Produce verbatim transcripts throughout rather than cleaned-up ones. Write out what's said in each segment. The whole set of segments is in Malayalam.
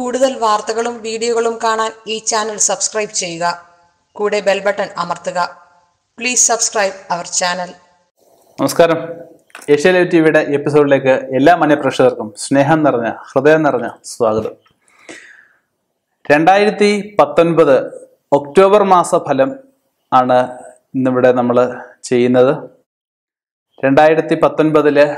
കൂടുതൽ വാർത്തകളും വീഡിയോകളും കാണാൻ ഈ ചാനൽ സബ്സ്ക്രൈബ് ചെയ്യുക. കൂടെ ബെൽ ബട്ടൺ അമർത്തുക. Please subscribe our channel. നമസ്കാരം. ഏഷ്യ ലൈവ് ടിവിയുടെ എപ്പിസോഡിലേക്ക് എല്ലാ മാന്യപ്രേക്ഷകർക്കും സ്നേഹം നിറഞ്ഞ ഹൃദയം നിറഞ്ഞ സ്വാഗതം. രണ്ടായിരത്തി പത്തൊൻപത് ഒക്ടോബർ മാസ ഫലം ആണ് ഇന്നിവിടെ നമ്മൾ ചെയ്യുന്നത്. രണ്ടായിരത്തി പത്തൊൻപതില്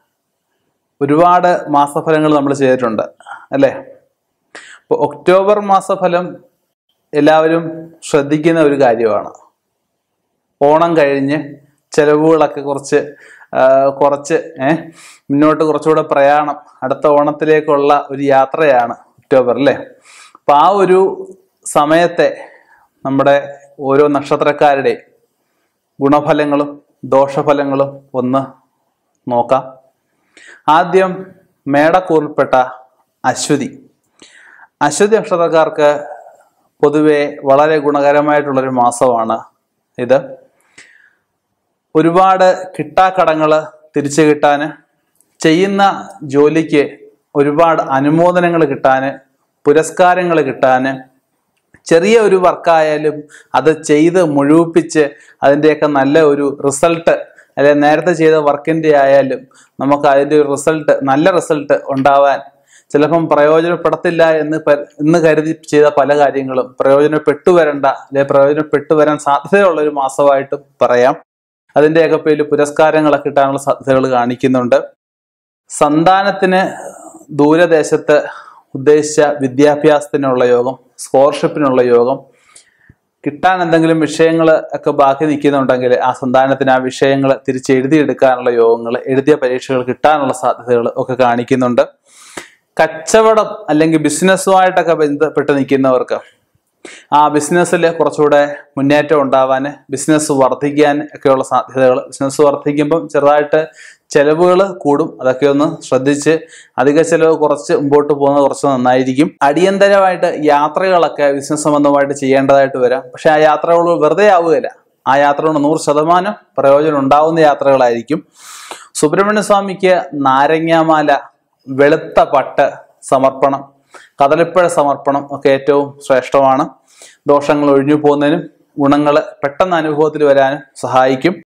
ഒരുപാട് മാസഫലങ്ങൾ നമ്മൾ ചെയ്തിട്ടുണ്ട് അല്ലേ? അപ്പോൾ ഒക്ടോബർ മാസഫലം എല്ലാവരും ശ്രദ്ധിക്കുന്ന ഒരു കാര്യമാണ്. ഓണം കഴിഞ്ഞ് ചെലവുകളൊക്കെ കുറച്ച് കുറച്ച് ഏഹ് മുന്നോട്ട് കുറച്ചുകൂടെ പ്രയാണം, അടുത്ത ഓണത്തിലേക്കുള്ള ഒരു യാത്രയാണ് ഒക്ടോബർ അല്ലേ? അപ്പം ആ ഒരു സമയത്തെ നമ്മുടെ ഓരോ നക്ഷത്രക്കാരുടെയും ഗുണഫലങ്ങളും ദോഷഫലങ്ങളും ഒന്ന് നോക്കാം. ആദ്യം മേടക്കൂറിൽപ്പെട്ട അശ്വതി. അശ്വതി നക്ഷത്രക്കാർക്ക് പൊതുവെ വളരെ ഗുണകരമായിട്ടുള്ളൊരു മാസമാണ് ഇത്. ഒരുപാട് കിട്ടാക്കടങ്ങൾ തിരിച്ചു കിട്ടാൻ, ചെയ്യുന്ന ജോലിക്ക് ഒരുപാട് അനുമോദനങ്ങൾ കിട്ടാൻ, പുരസ്കാരങ്ങൾ കിട്ടാൻ, ചെറിയ ഒരു വർക്കായാലും അത് ചെയ്ത് മുഴുവിപ്പിച്ച് അതിൻ്റെയൊക്കെ നല്ല ഒരു റിസൾട്ട്, അല്ലെ നേരത്തെ ചെയ്ത വർക്കിൻ്റെ ആയാലും നമുക്ക് അതിൻ്റെ ഒരു റിസൾട്ട്, നല്ല റിസൾട്ട് ഉണ്ടാവാൻ, ചിലപ്പം പ്രയോജനപ്പെടത്തില്ല എന്ന് ഇന്ന് കരുതി ചെയ്ത പല കാര്യങ്ങളും പ്രയോജനപ്പെട്ടു വരണ്ട, അല്ലെ പ്രയോജനപ്പെട്ടു വരാൻ സാധ്യതയുള്ള ഒരു മാസമായിട്ടും പറയാം. അതിൻ്റെയൊക്കെ പേരിൽ പുരസ്കാരങ്ങളൊക്കെ കിട്ടാനുള്ള സാധ്യതകൾ കാണിക്കുന്നുണ്ട്. സന്താനത്തിന് ദൂരദേശത്ത് ഉദ്ദേശിച്ച വിദ്യാഭ്യാസത്തിനുള്ള യോഗം, സ്കോളർഷിപ്പിനുള്ള യോഗം, കിട്ടാൻ എന്തെങ്കിലും വിഷയങ്ങൾ ഒക്കെ ബാക്കി നിൽക്കുന്നുണ്ടെങ്കിൽ ആ സന്താനത്തിന് ആ വിഷയങ്ങൾ തിരിച്ചെഴുതിയെടുക്കാനുള്ള യോഗങ്ങൾ, എഴുതിയ പരീക്ഷകൾ കിട്ടാനുള്ള സാധ്യതകൾ ഒക്കെ കാണിക്കുന്നുണ്ട്. കച്ചവടം അല്ലെങ്കിൽ ബിസിനസ്സുമായിട്ടൊക്കെ ബന്ധപ്പെട്ട് നിൽക്കുന്നവർക്ക് ആ ബിസിനസ്സിൽ കുറച്ചുകൂടെ മുന്നേറ്റം ഉണ്ടാവാൻ, ബിസിനസ് വർദ്ധിക്കാൻ ഒക്കെയുള്ള സാധ്യതകൾ. ബിസിനസ് വർദ്ധിക്കുമ്പം ചെറുതായിട്ട് ചെലവുകൾ കൂടും, അതൊക്കെ ഒന്ന് ശ്രദ്ധിച്ച് അധിക ചെലവ് കുറച്ച് മുമ്പോട്ട് പോകുന്നത് കുറച്ച് നന്നായിരിക്കും. അടിയന്തരമായിട്ട് യാത്രകളൊക്കെ ബിസിനസ് സംബന്ധമായിട്ട് ചെയ്യേണ്ടതായിട്ട് വരാം. പക്ഷെ ആ യാത്രകൾ വെറുതെ ആവുകയില്ല. ആ യാത്ര കൊണ്ട് നൂറ് ശതമാനം പ്രയോജനം ഉണ്ടാവുന്ന യാത്രകളായിരിക്കും. സുബ്രഹ്മണ്യ സ്വാമിക്ക് നാരങ്ങാമാല, വെളുത്ത പട്ട് സമർപ്പണം, കദളിപ്പഴ സമർപ്പണം ഒക്കെ ഏറ്റവും ശ്രേഷ്ഠമാണ്. ദോഷങ്ങൾ ഒഴിഞ്ഞു പോകുന്നതിനും ഗുണങ്ങൾ പെട്ടെന്ന് അനുഭവത്തിൽ വരാനും സഹായിക്കും.